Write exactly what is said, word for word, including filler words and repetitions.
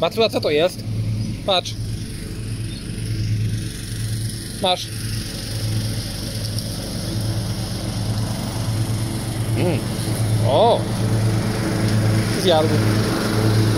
Matruda, co to jest? Patrz. Masz. Mm. O! Zjadł.